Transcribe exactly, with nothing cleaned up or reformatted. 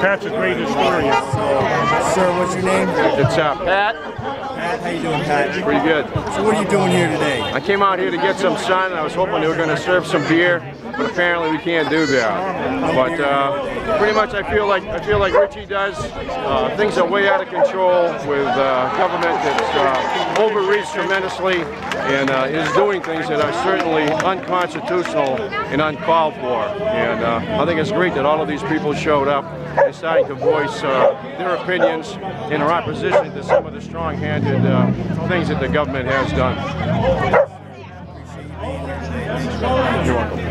Pat's a great historian. So, sir, what's your name? It's uh, Pat. Pat, how you doing, Pat? Pretty good. So what are you doing here today? I came out here to get some sun. I was hoping they were going to serve some beer, but apparently we can't do that. But uh, pretty much, I feel like I feel like Richie does. Uh, things are way out of control with uh, government that's uh, overreached tremendously and uh, is doing things that are certainly unconstitutional and uncalled for. And uh, I think it's great that all of these people showed up and starting to voice uh, their opinions in their opposition to some of the strong-handed uh, things that the government has done. You're welcome.